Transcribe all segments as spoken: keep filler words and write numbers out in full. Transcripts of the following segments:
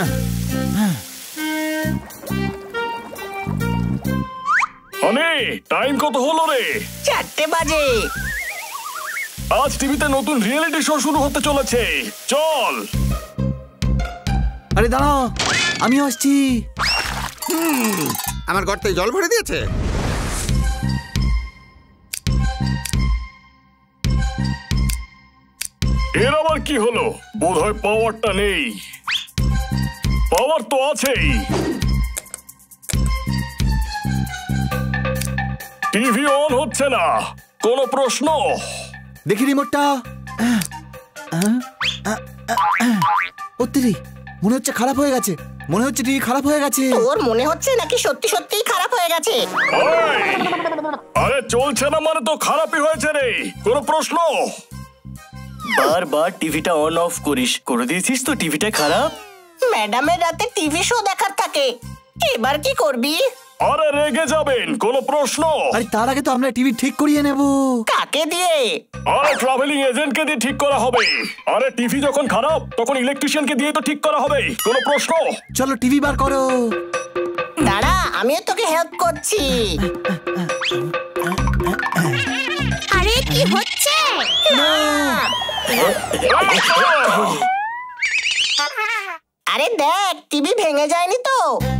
Time কত হলো রে? চারটে বাজে। আজ টিভিতে নতুন রিয়েলিটি শো শুরু হতে চলেছে, চল। আরে দাঁড়াও, আমি আসছি। আমার গর্তে জল ভরে দিয়েছে। এর আবার কি হলো? বোধহয় পাওয়ারটা নেই। পাওয়ার তো আছেই। টিভি অন হচ্ছে না, কোনো প্রশ্ন? দেখি রিমোটটা। ওত্তিরি, মনে হচ্ছে খারাপ হয়ে গেছে। মনে হচ্ছে টিভি খারাপ হয়ে গেছে। তোর মনে হচ্ছে নাকি সত্যি সত্যিই খারাপ হয়ে গেছে? আরে চলছে না মানে তো খারাপই হয়েছে রে, কোনো প্রশ্ন? বারবার টিভিটা অন অফ করিস, করে দিয়েছিস তো টিভিটা খারাপ। ম্যাডামের রাতে টিভি শো দেখার থাকে, এবার কি করবি? আরে রেগে যাবেন, কোনো প্রশ্ন? আরে তার আগে তো আমরা টিভি ঠিক করিয়ে নেব। কাকে দিয়ে? আরে ট্রাভেলিং এজেন্টকে দিয়ে ঠিক করা হবে। আরে টিভি যখন খারাপ তখন ইলেকট্রিশিয়ানকে দিয়ে তো ঠিক করা হবে, কোনো প্রশ্ন? চলো টিভি বার করো। দাঁড়া, আমিও তোকে হেল্প করছি। আরে কি হচ্ছে? আরে দেখ, টিভি ভেঙে যায়নি তো।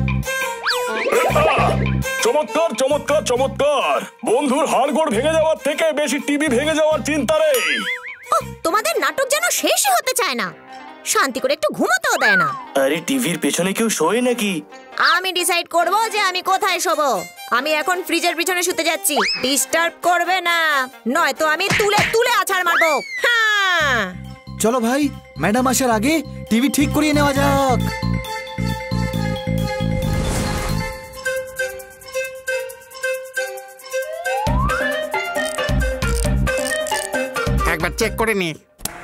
চমৎকার চমৎকার চমৎকার। বন্ধুর হাড়গোড় ভেঙে যাওয়ার থেকে বেশি টিভি ভেঙে যাওয়ার চিন্তা রে। তোমাদের নাটক যেন শেষই হতে চায় না, শান্তি করে একটু ঘুমোতেও দেয় না। আরে টিভির পেছনে কেউ শোয় নাকি? আমি ডিসাইড করব যে আমি কোথায় শোবো। আমি এখন ফ্রিজের পিছনে শুতে যাচ্ছি, ডিস্টার্ব করবে না, নয়তো আমি তুলে তুলে আছাড় মারবো। হ্যাঁ চলো ভাই, ম্যাডাম আসার আগে টিভি ঠিক করিয়ে নেওয়া যাক। একবার চেক করে নি।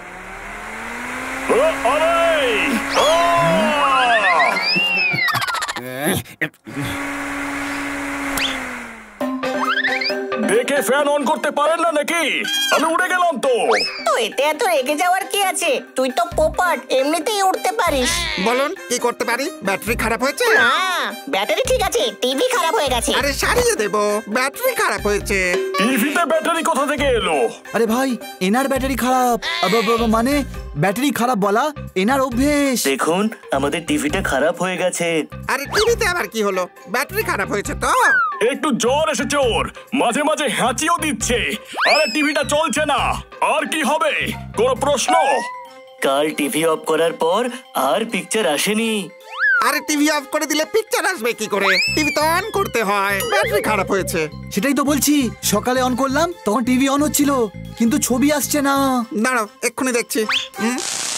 দেখে ফ্যান অন করতে পারেন না নাকি? আমি উড়ে গেলাম তো। তো এতে এত রেগে যাওয়ার কি আছে? তুই তো পোপাট, এমনিতেই উঠতে পারিস। বলুন কি করতে পারি? ব্যাটারি খারাপ হয়েছে? না, ব্যাটারি ঠিক আছে, টিভি খারাপ হয়ে গেছে। আরে সারিয়ে দেবো, ব্যাটারি খারাপ হয়েছে। টিভিতে ব্যাটারি কোথা থেকে এলো? আরে ভাই, এনার ব্যাটারি খারাপ। মানে ব্যাটারি খারাপ বলা এনার অভ্যেস। দেখুন আমাদের টিভিটা খারাপ হয়ে গেছে। আরে টিভিতে আবার কি হলো? ব্যাটারি খারাপ হয়েছে তো। একটু জ্বর এসেছে ওর, মাঝে মাঝে হাঁচিও দিচ্ছে। আরে টিভিটা চলছে না, আর কি হবে? কোনো প্রশ্ন? কাল টিভি অফ করার পর আর পিকচার আসেনি। আরে টিভি অফ করে দিলে পিকচার আসবে কি করে? টিভি তো অন করতে হয়, ব্যাটারি খারাপ হয়েছে। সেটাই তো বলছি, সকালে অন করলাম তখন টিভি অন হচ্ছিল, কিন্তু ছবি আসছে না। দাঁড়াও, এক্ষুনি দেখছি। হুম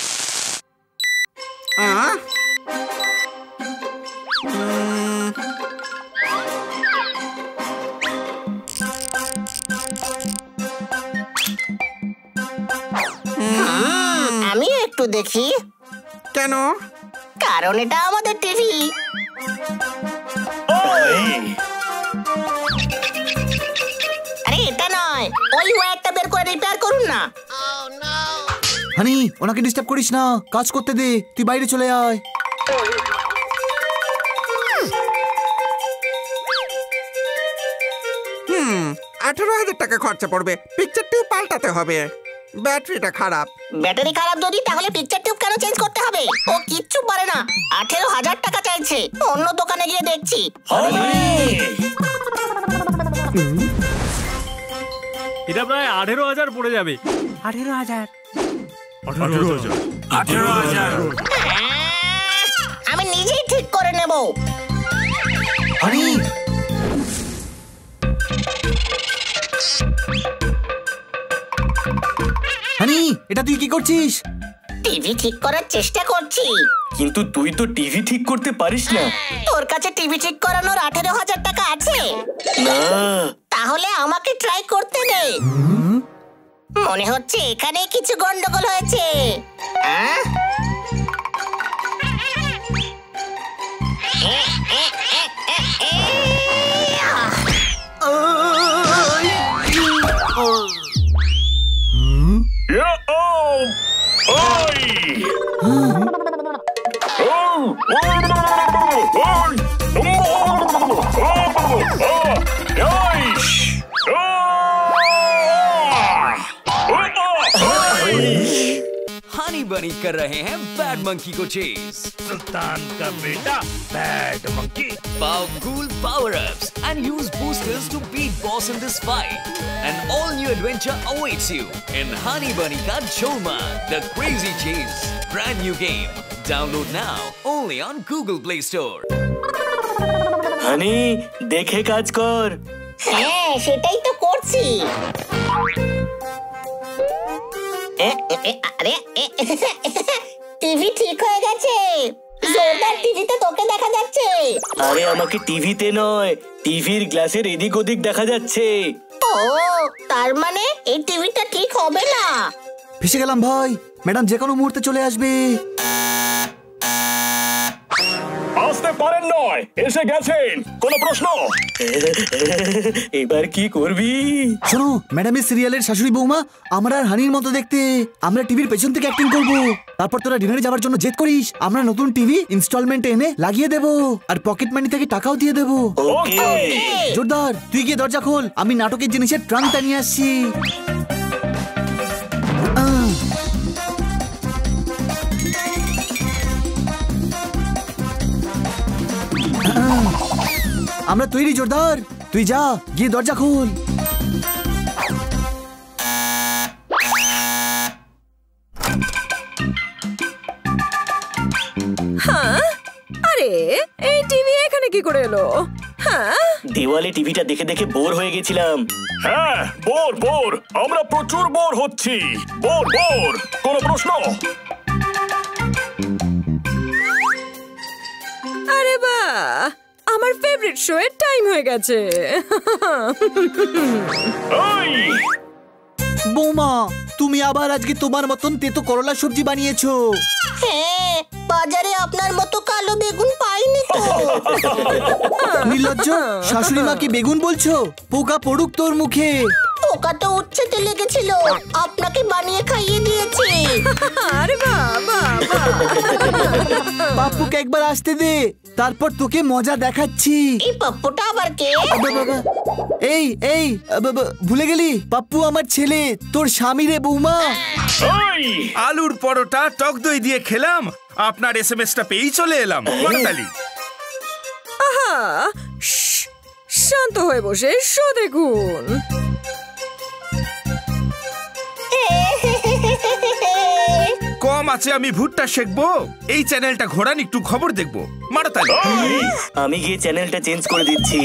আহ আমিও একটু দেখি। কেন? কারণ এটা আমাদের টিভি। আরে এটা নয়, ওই ওয়্যারটা বের করে রিপেয়ার করুন না। হানি, ওনাকে ডিস্টার্ব করিস না, কাজ করতে দে, তুই বাইরে চলে আয়। হুম আঠারো হাজার টাকা খরচা পড়বে, পিকচার টিউব পাল্টাতে হবে। ব্যাটারিটা খারাপ। ব্যাটারি খারাপ যদি, তাহলে পিকচার টিউব কেন চেঞ্জ করতে হবে? ও কিচ্ছু পারে না। আঠেরো হাজার টাকা চাইছে, অন্য দোকানে গিয়ে দেখছি। এটা প্রায় আঠেরো হাজার পড়ে যাবে। আঠেরো হাজার আঠেরো হাজার আঠেরো হাজার আমি নিজেই ঠিক করে নেব। হানি, হানি, এটা তুই কি করছিস? টিভি ঠিক করার চেষ্টা করছি। কিন্তু তুই তো টিভি ঠিক করতে পারিস না। তোর কাছে টিভি ঠিক করানোর আঠেরো হাজার টাকা আছে? না। তাহলে আমাকে ট্রাই করতে দে। মনে হচ্ছে এখানে কিছু গন্ডগোল হয়েছে। हनी बनी कर रहे हैं बैड मंकी को चेज। सुल्तान का बेटा bad monkey. Powerful power-ups and use boosters to beat boss in this fight. An all-new adventure awaits you in Honey Bunny Ka Choma, the Crazy Chase. Brand new game. Download now only on Google Play Store. হানি দেখে কাজ কর। হ্যাঁ সেটাই তো করছি। আরে TV ঠিক হয়ে গেছে, জোরদার টিভিতে তোকে দেখা যাচ্ছে। আরে আমাকে টিভিতে নয়, টিভির গ্লাসের এদিক ওদিক দেখা যাচ্ছে। ও তার মানে এই টিভিটা ঠিক হবে না। ফেসে গেলাম ভাই, ম্যাডাম যে কোনো মুহূর্তে চলে আসবে। আসতে পারেন নয়, এসে গেছেন। কোনো প্রশ্ন? এবার কি করবি? শোনো, ম্যাডামের সিরিয়ালের শাশুড়ি বৌমা আমরা আর হানির মতো দেখতে। আমরা টিভির পেছন থেকে অ্যাক্টিং করব, তারপর তোরা ডিনারে যাওয়ার জন্য জেদ করিস। আমরা নতুন টিভি ইনস্টলমেন্টে এনে লাগিয়ে দেব, আর পকেট মানি থেকে টাকাও দিয়ে দেব। ওকে। জোরদার, তুই গিয়ে দরজা খোল, আমি নাটকের জিনিসের ট্রাঙ্কটা নিয়ে আসছি। আমরা তৈরি জোরদার, তুই যা গিয়ে দরজা খোল। হ্যাঁ, আরে এই টিভি এখানে কি করে এলো? হ্যাঁ, দেওয়ালে টিভিটা দেখে দেখে বোর হয়ে গেছিলাম। হ্যাঁ বোর বোর, আমরা প্রচুর বোর হচ্ছি। Bore bore. কোনো প্রশ্ন? আরে বাহ, আমার ফেভারিট শো এর টাইম হয়ে গেছে। এই বৌমা, তুমি আবার আজকে তোমার মতন তেতো করলা সবজি বানিয়েছো। হ্যাঁ, বাজারে আপনার মতো কালো বেগুন পাইনি তো। নির্লজ্জ, শাশুড়ি মাকে বেগুন বলছো? পোকা পড়ুক তোর মুখে। পোকা তো উচ্ছেতে লেগেছিল, আপনাকে বানিয়ে খাইয়ে দিয়েছি। আরে বাবা, পাপ্পুকে একবার আসতে দে, তারপর তোকে মজা দেখাচ্ছি। এই পাপ্পুটা আবার কে? আবে বাবা, এই এই আবে বা- ভুলে গেলি? পাপ্পু আমার ছেলে, তোর স্বামী রে বৌমা। এই আলুর পরোটা টক দই দিয়ে খেলাম, আপনার এসএমএসটা পেয়েই চলে এলাম। করতালি। আহা, শ্শ্, শান্ত হয়ে বসে শো দেখুন। কম আছে আমি ভুট্টা শেখবো, এই চ্যানেলটা ঘোরান, একটু খবর দেখবো। মারতালি। আমি গিয়ে চ্যানেলটা চেঞ্জ করে দিচ্ছি।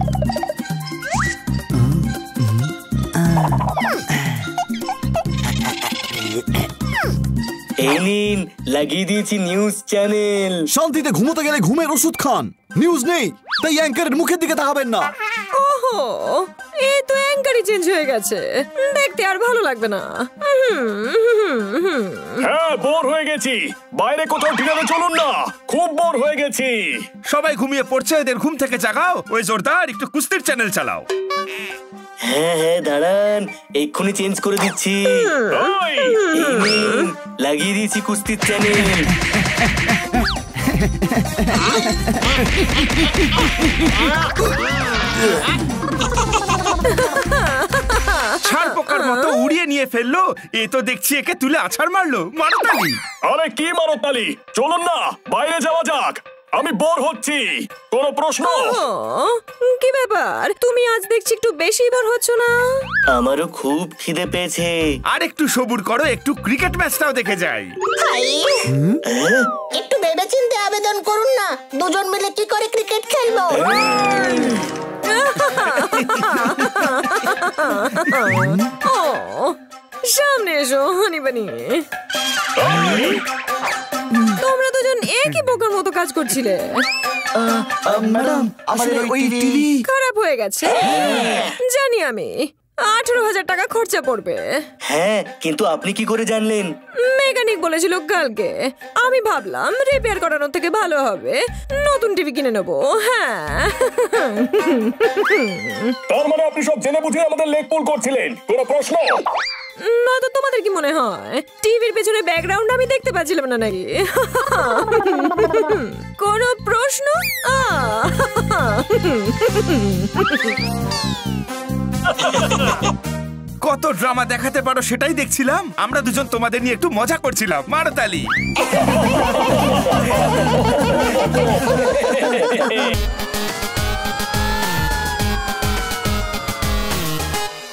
এই নিন, লাগিয়ে দিয়েছি নিউজ চ্যানেল। শান্তিতে ঘুমোতে গেলে ঘুমের ওষুধ খান, নিউজ নেই তাই অ্যাঙ্কারের মুখের দিকে তাকাবেন না। ওহো, এই তো অ্যাঙ্কারই চেঞ্জ হয়ে গেছে, দেখতে আর ভালো লাগবে না। হ্যাঁ বোর হয়ে গেছি, বাইরে কোথাও ডিনারে চলুন না, খুব বোর হয়ে গেছি। সবাই ঘুমিয়ে পড়ছে, এদের ঘুম থেকে জাগাও। ওই জোরদার, একটু কুস্তির চ্যানেল চালাও। হ্যাঁ হ্যাঁ দাঁড়ান, এক্ষুনি চেঞ্জ করে দিচ্ছি। এই এই নিন, লাগিয়ে দিয়েছি কুস্তির চ্যানেল। ছাড় পোকার মতো উড়িয়ে নিয়ে ফেললো, এ তো দেখছি একে তুলে আছাড় মারলো। মারতালি। আরে কি মারো তালি, চলুন না বাইরে যাওয়া যাক, আমি বোর হচ্ছি। কোনো প্রশ্ন? ও, কি ব্যাপার, তুমি আজ দেখছি একটু বেশি বার হচ্ছ না? আমারও খুব খিদে পেয়েছে। আর একটু সবুর করো, একটু ক্রিকেট ম্যাচটাও দেখে যাই। ভাই, একটু ভেবেচিন্তে আবেদন করুন না, দুজন মিলে কি করে ক্রিকেট খেলবো। ও, সামনে এসো হানি বানি। তোমরা দুজন একই বোকার মতো কাজ করছিলে। ম্যাডাম, আসলে ওই টিভি খারাপ হয়ে গেছে জানি আমি, আঠারো হাজার টাকা খরচা পড়বে। হ্যাঁ, কিন্তু আপনি কি করে জানলেন? মেকানিক বলেছিল কালকে, আমি ভাবলাম রিপেয়ার করানোর থেকে ভালো হবে নতুন টিভি কিনে নেবো। হ্যাঁ, তার মানে আপনি সব জেনে বুঝে আমাদের লেগ পুল করছিলেন। কোনো প্রশ্ন? নয়তো তোমাদের কি মনে হয় টিভির পেছনে ব্যাকগ্রাউন্ড আমি দেখতে পাচ্ছিলাম না নাকি? কোনো প্রশ্ন? কত ড্রামা দেখাতে পারো সেটাই দেখছিলাম। আমরা দুজন তোমাদের নিয়ে একটু মজা করছিলাম। মারো তালি।